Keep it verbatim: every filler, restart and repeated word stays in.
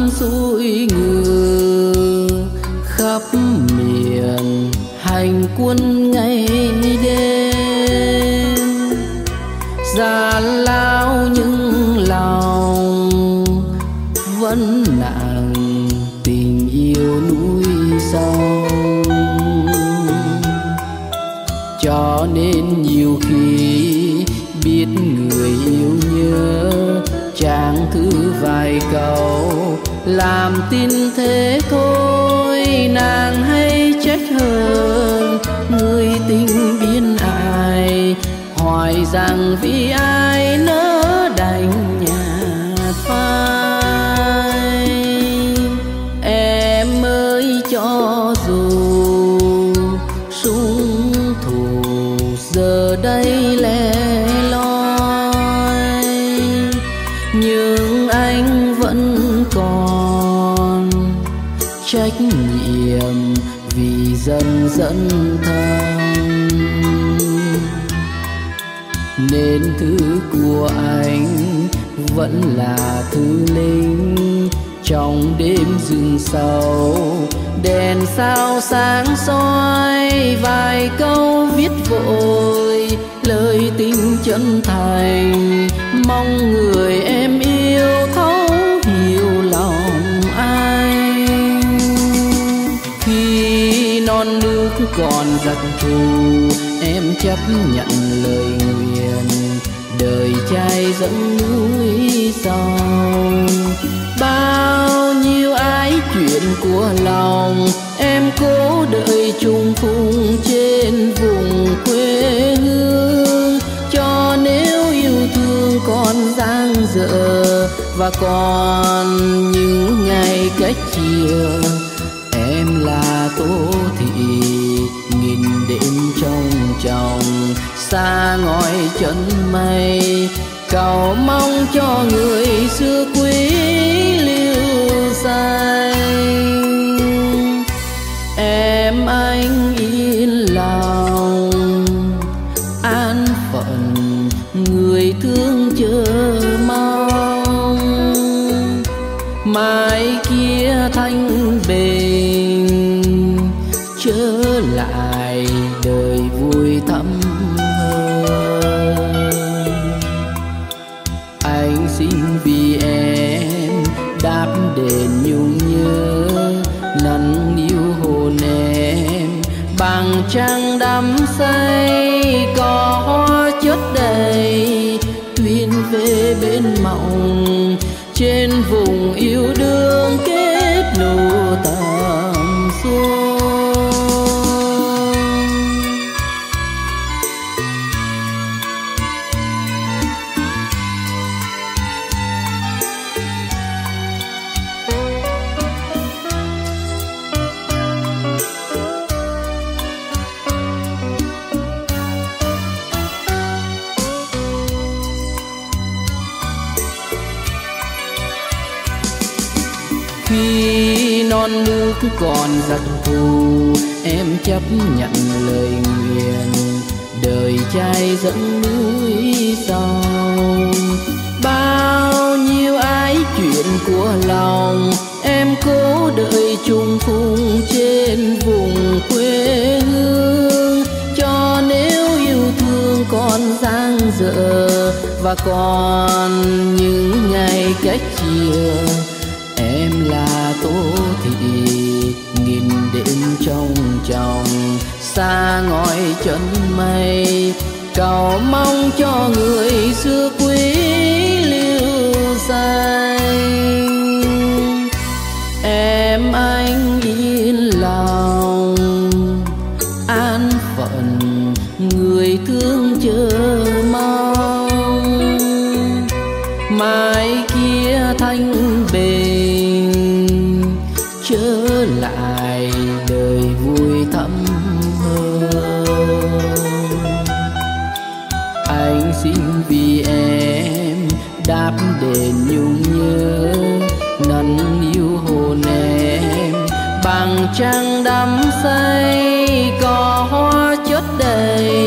xuôi ngựa khắp miền hành quân ngày đêm, già lao nhưng lòng vẫn nặng tình yêu núi sông. Cho nên nhiều khi biết người yêu nhớ, chàng thư vài câu làm tin thế thôi. Nàng hay trách hơn người tình biên ai, hỏi rằng vì ai nỡ đành nhạt phai. Em ơi cho dù súng thù giờ đây lẻ loi, nhưng anh vẫn còn trách nhiệm vì dân dẫn thân. Nên thứ của anh vẫn là thứ lính trong đêm rừng sâu, đèn sao sáng soi vài câu viết vội lời tình chân thành. Mong người em yêu thấu hiểu lòng anh. Khi non nước còn giặc thù, em chấp nhận lời nguyện đời trai dẫn núi sông. Bao nhiêu ái chuyện của lòng em cố đợi trùng phùng trên vùng quê hương. Cho nếu yêu thương còn dang dở và còn những ngày cách chia, em là Tô Thị nghìn đêm trong chồng xa ngói chân mây, cầu mong cho người xưa quý lưu danh. Em anh yên lòng an phận người thương chờ mong, mai kia thanh bình trở lại đời vui thắm hơn. Anh xin vì em đáp đền nhung nhớ, nắn níu hồn em bằng trăng đắm say. Có hoa chất đầy thuyền về bên mộng, trên vùng yêu đương kết nụ tầm xuân. Khi non nước còn giặc thù, em chấp nhận lời nguyện đời trai dẫn núi sông. Bao nhiêu ái chuyện của lòng em cố đợi trùng phùng trên vùng quê hương. Cho nếu yêu thương còn dang dở và còn những ngày cách chia, em là Tô Thị nghìn đêm trong chồng xa ngói chân mây, cầu mong cho người xưa quý lưu danh. Em anh yên lòng an phận người thương chờ mong, mai kia thanh bình trở lại đời vui thắm hơn. Anh xin vì em đáp đền nhung nhớ, nắn níu hồn em bằng trăng đắm say. Có hoa chất đầy